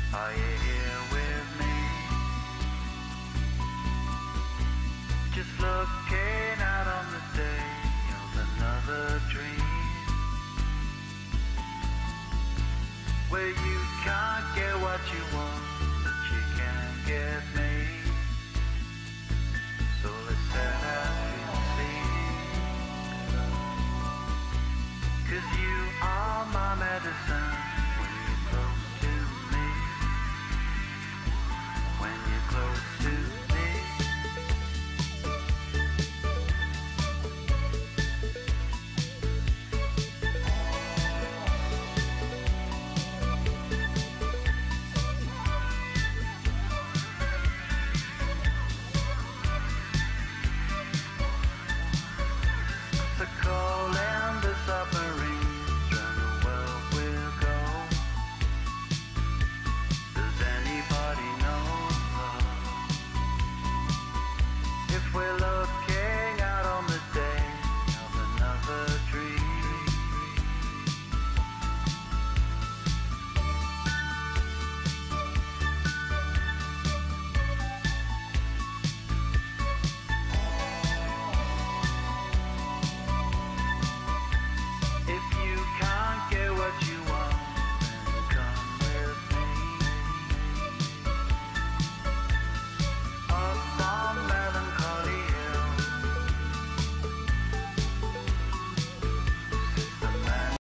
Are you here with me? Just looking out on the day of another dream, where you can't get what you want, but you can get me.